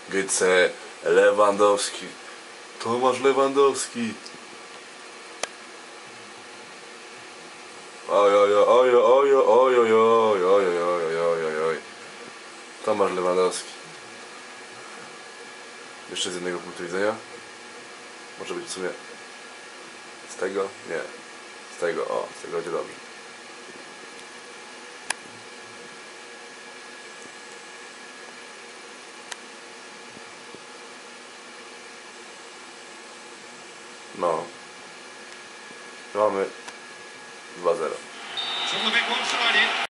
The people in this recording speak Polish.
Gyce, Lewandowski. Tomasz Lewandowski. Oj, oj, oj, oj, oj, oj, oj, oj, oj, oj, oj, oj, oj. Tomasz Lewandowski. Jeszcze z jednego punktu widzenia. Może być w sumie z tego? Nie. Z tego, o, z tego będzie dobrze. No. Mamy 2-0.